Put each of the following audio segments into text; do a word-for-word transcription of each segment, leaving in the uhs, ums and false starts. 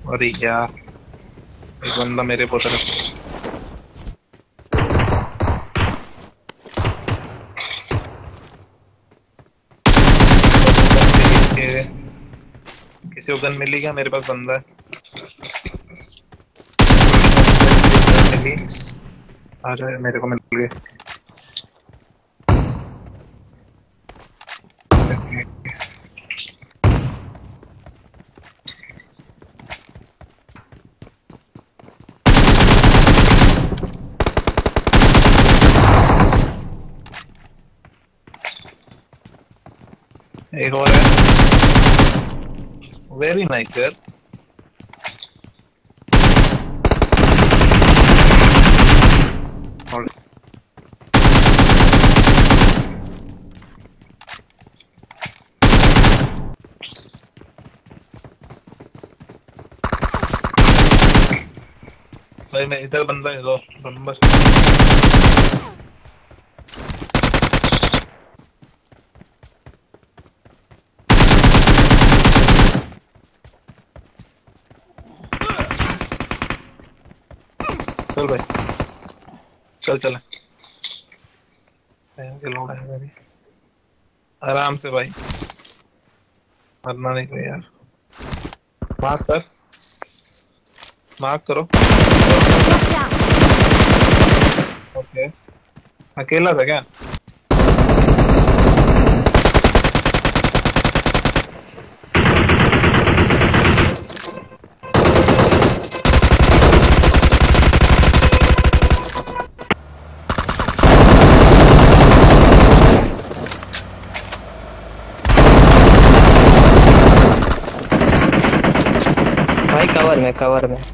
अरे यार, एक बंदा मेरे को तरफ। किसी को गन मिली क्या? मेरे पास बंदा है। मिली। आ जाए, मेरे को मिल गए। एक और है। वेरी नाइस यार। और भाई मैं इधर बंदा है, लो बंदा। चल भाई, चल चल। लोड है मेरी। आराम से भाई, मरना नहीं कोई यार। मार्क कर, मार्क करो। Watch out! ओके, अकेला था क्या? भाई कवर में कवर में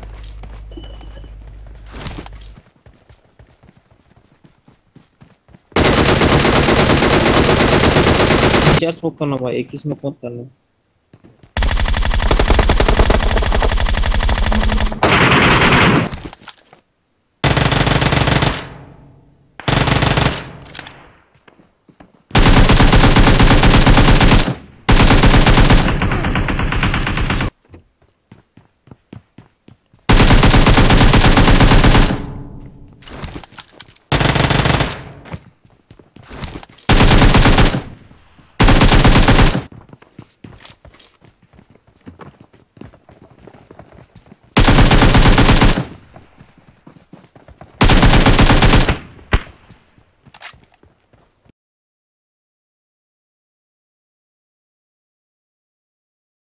चार स्मोक करना भाई, एक ही स्मोक मत करना।